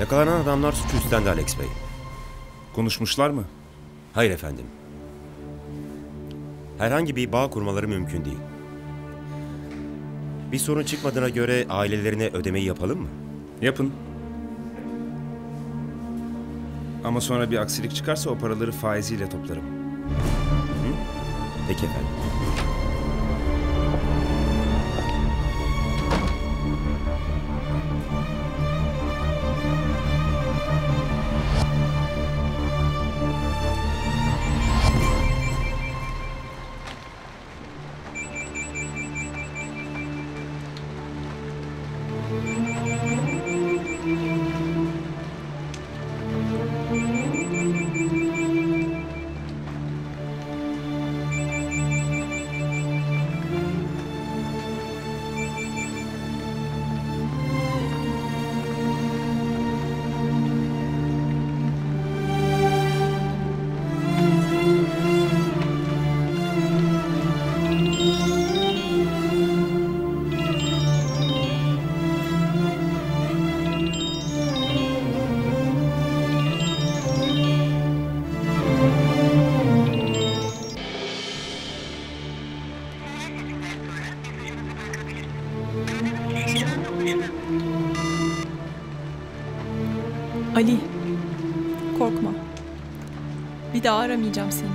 Yakalanan adamlar suçu üstlendi Alex Bey. Konuşmuşlar mı? Hayır efendim. Herhangi bir bağ kurmaları mümkün değil. Bir sorun çıkmadığına göre ailelerine ödemeyi yapalım mı? Yapın. Ama sonra bir aksilik çıkarsa o paraları faiziyle toplarım. Peki efendim. Ali, korkma. Bir daha aramayacağım seni.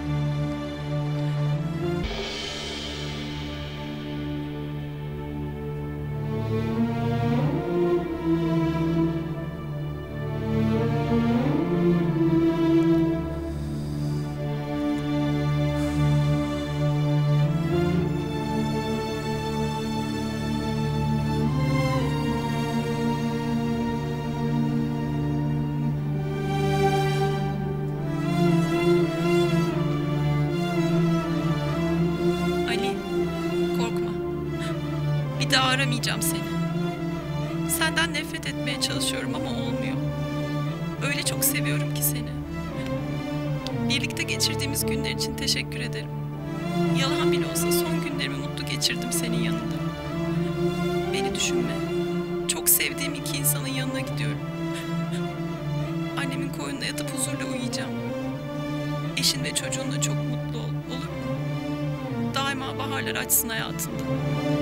Bir daha aramayacağım seni. Senden nefret etmeye çalışıyorum ama olmuyor. Öyle çok seviyorum ki seni. Birlikte geçirdiğimiz günler için teşekkür ederim. Yalan bile olsa son günlerimi mutlu geçirdim senin yanında. Beni düşünme. Çok sevdiğim iki insanın yanına gidiyorum. Annemin koynuna yatıp huzurla uyuyacağım. Eşin ve çocuğunla çok mutlu ol, olur mu? Daima baharlar açsın hayatında.